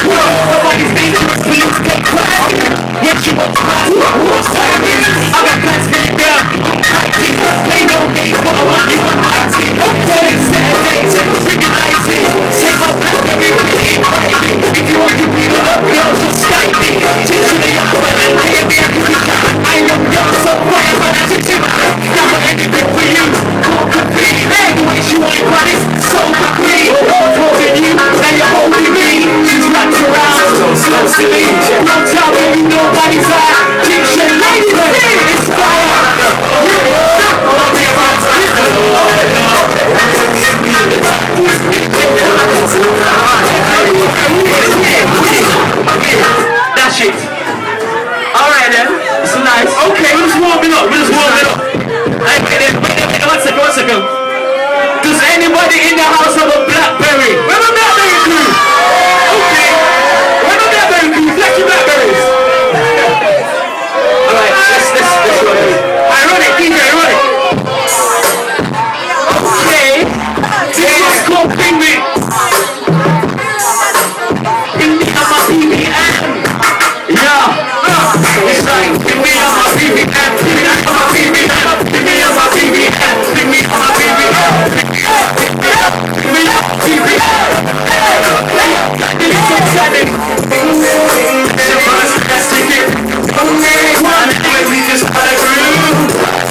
Nobody's dangerous, police get class. Yes, you want class, what's time is? I got plans for you, girl. Play no games, but I want you on my team. Okay, Saturday, recognize it. Take my BlackBerry with me. If you want to beat it up, girls, just Skype me. Teach you the young man, and I am here to be kind. I know you're so quiet, but that's a tip. Now I'm anything for you. Can't compete. Hey, the way she want it, so complete. Holding you, and you're holding me. She's wrapped around, so silly. Don't tell me nobody's out. Teach your lady, it's fire. That's it. Alright then, it's nice. Okay, we're just warming up, Hey, one second. Does anybody in the house have a BlackBerry? Where the BlackBerry crew? Okay. Where the BlackBerry crew? Flash your BlackBerries. Alright, let's go. Alright, run it, DJ, run it. Okay. This one's called Ping Me. Ping Me on my BBM. Yeah. It's like, ping me on my BBM. Ping me on my BBM. Ping me on my BBM. Ping me on my BBM. Ping me on my BBM. It's so exciting. It's the first best ticket. One day we just got a groove.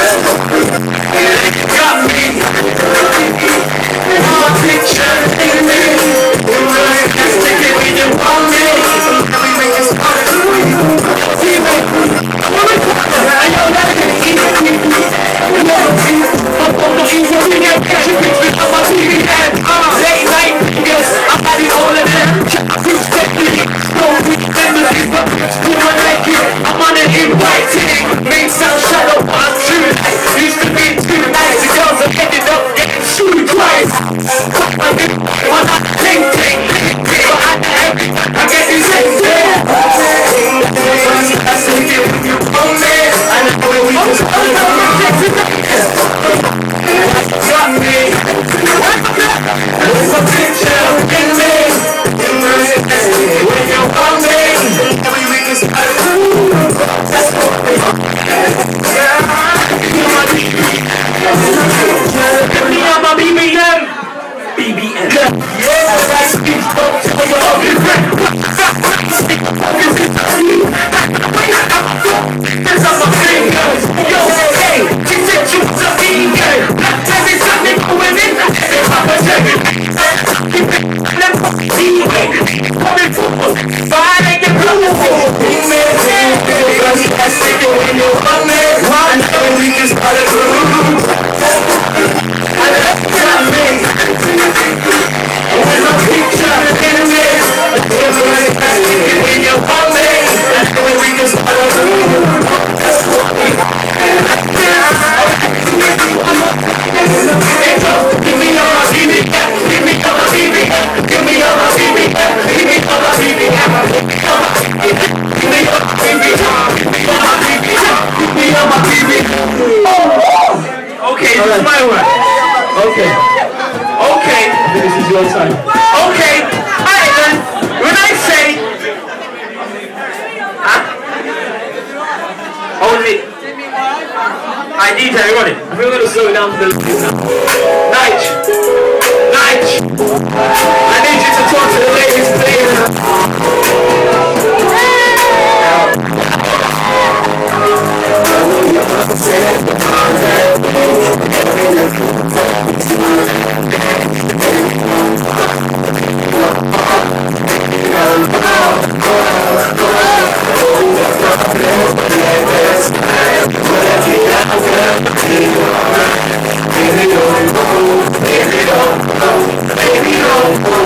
Got me. One picture in me. Let's take it with you one day. We make this part of the groove. Late night, yes, I'm at it all of them. Who's technically don't remember these buckets. Do I like it? I'm on an inviting. Main sound shadow, but I'm true. Used to be too nice. The girls have ended up getting sued twice. When I ting ting, but I get these things there. I say it when you own it. I know where we just got me. There's a picture in me. When you own me, every week is a groove. That's what we Give me on my BBM. BBM. Yeah, that's speech folks. There's on my fingers. Yo, hey, she said you was a vegan. Tell me something for women. Hey, Papa Jagger. Coming forward. Fine and get beautiful. That's it when you're on it. I know we just got a groove. I love me. There's a picture in me. When you're on me. I know we just got a groove. That's what we Give me all my BB, give me all my BB, give me all my BB, give me all my BB, give me all my BB, give me all my BB. Okay, this is my word. Okay. This is your time. Okay. Alright then. When I say only I need everybody. We're going to slow down for the ladies now. Nige. I need you to talk to the ladies, Baby, don't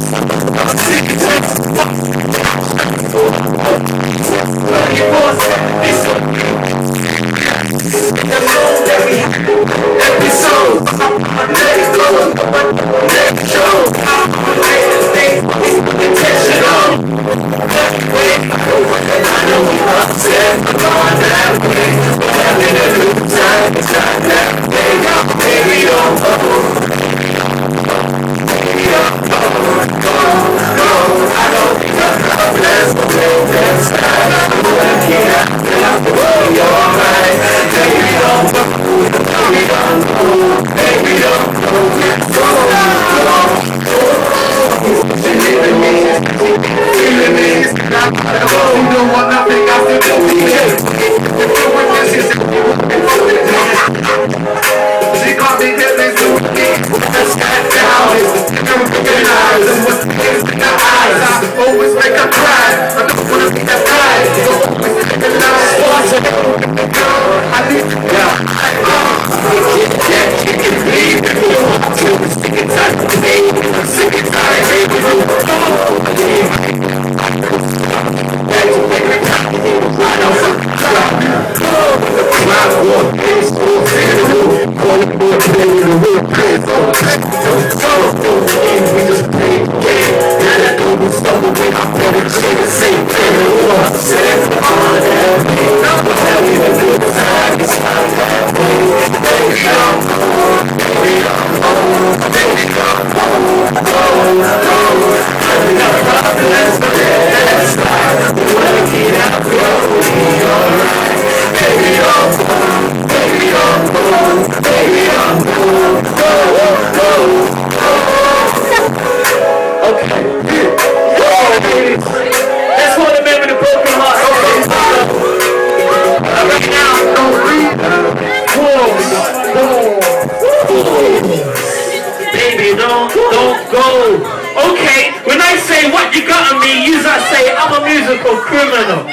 Don't go. Okay, when I say what you got on me, you just say I'm a musical criminal.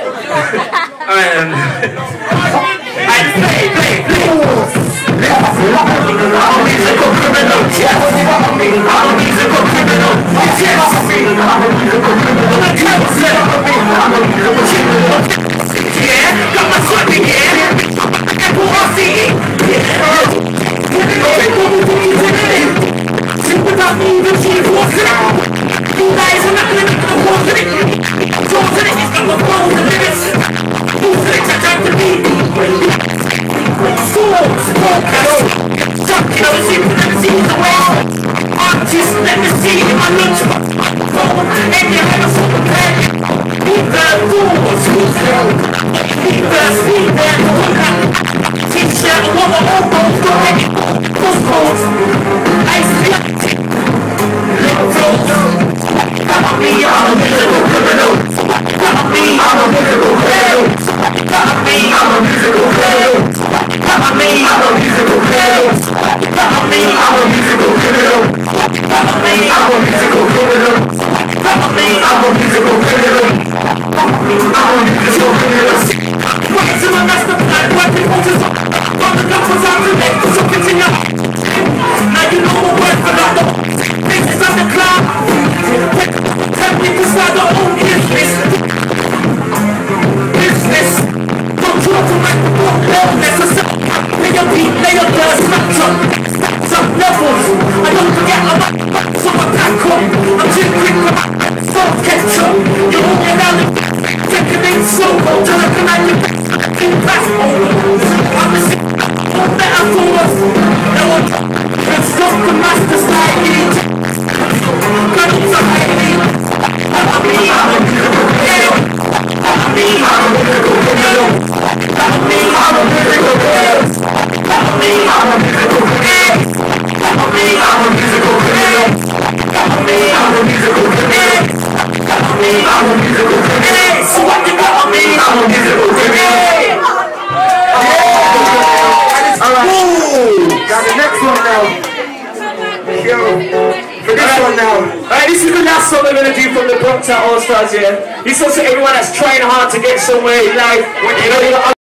Alright, play. I'm a musical criminal, yes. I'm a musical criminal, yes. I'm a musical criminal, I'm a musical criminal, yeah. Got my swag again. Apple RCE, yeah. Without me, even she was it. You guys are not gonna make no balls in it. Balls in it, it's got the balls and limits. Balls in it, I tried to be. Swords, focus. Suck, you know, see, never see the way. Artists, let me see in my lunch. And you have a sort of pen. Leave the doors, who's there? Leave the speed there, T-shirt, I want the whole balls, go ahead. Those balls. I see. Got me, I'm a musical criminal. Got me, I'm a musical criminal. Got me, I'm a musical criminal. Got me, I'm a musical criminal. Got me, I'm a musical criminal. Got me, I'm a musical criminal. Got me, I'm a musical criminal. Got me, I'm a musical criminal. Right to my master plan, working forces up. From the numbers out to make so continue. Now you know my word for that. Faces on the cloud. Tell me to start our own business. Don't talk to my necessary. Lay your beat, lay your blood, smack up. Some levels. I don't forget about so I pack up. I'm too quick for my soul catch up. You're all around the taking it slow. To recognize your impact. I'm a sick. Better for us. No one can stop the masters like me. Guns are hiding. I'm a musical criminal. I'm a musical criminal. I'm a musical criminal. I'm a musical criminal. I'm a musical criminal. I'm a musical criminal. I'm a musical criminal. So what you got on me? I'm a musical criminal. Now the next one now. Yo, for this one now. Alright, this is the last song we're gonna do from the Bronx All Stars here. This is also everyone that's trying hard to get somewhere in life.